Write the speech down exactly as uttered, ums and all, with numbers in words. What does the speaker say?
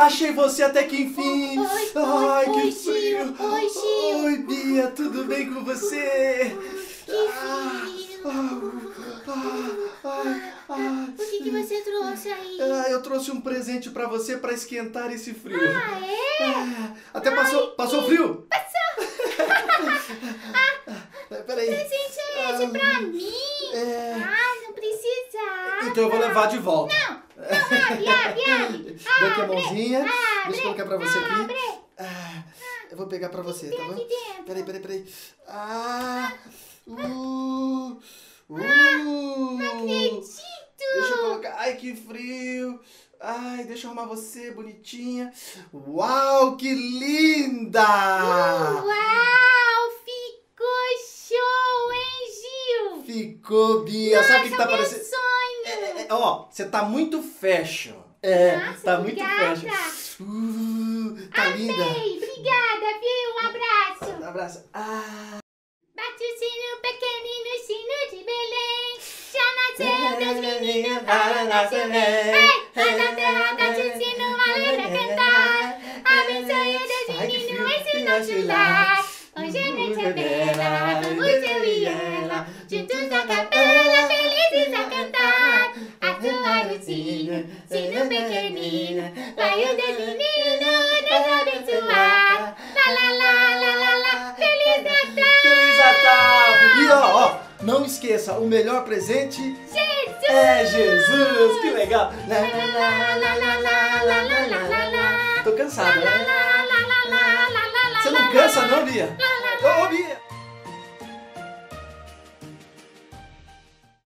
Achei você até que enfim! Oi, oi, Ai, oi, que Gil, frio! oi, Gil. Oi, Bia, tudo bem com você? Que Ah, frio. ah, ah, ah, O que, que você trouxe aí? ah, eu trouxe um presente pra você pra esquentar esse frio. Ah, é? Ah, até passou, passou frio? Peraí. Que presente é esse pra mim? É. Ah, não precisava. Então eu vou levar de volta. Não, não, abre, abre, abre. Dê aqui a mãozinha. Abre, Deixa eu colocar pra você aqui. abre. Ah, eu vou pegar pra você, tem tá bom? aqui dentro? Peraí, peraí, peraí. Ah! Uh! Uh! Não acredito. Deixa eu colocar. Ai, que frio! Ai, deixa eu arrumar você, bonitinha. Uau, que linda! Uau, ficou show, hein, Gil? Ficou, Bia. Sabe o que, que tá Nossa, meu parecendo? sonho. É, é, ó, você tá muito fashion. É, Nossa, tá muito obrigada. fashion. Uh, tá linda. Amei, obrigada, viu? Um abraço. Um abraço. Ah. Bate o sino pequenino, sino de Belém. Já nasceu Deus menino para nascer rei. Ei, na terra cante o sino, alegre a cantar. Abençoe Deus menino, ensina-te lá. Hoje a noite é bela, vamos eu e ela, juntos na capela, felizes a cantar. A soar o sino, sino pequenino, vai o Deus menino nos abençoar. Lá, lá, lá, lá, lá, lá, Feliz Natal! Feliz Natal! E ó, ó, não esqueça, o melhor presente Jesus! é Jesus! Que legal! Lá, lá, Lá, lá, lá, lá, lá, lá, lá, lá, lá. Tô cansado, Lá, né? lá, lá, lá, lá, lá, lá, Você lá, não lá, cansa lá, não, Bia? lá, lá, lá. Ô, Bia!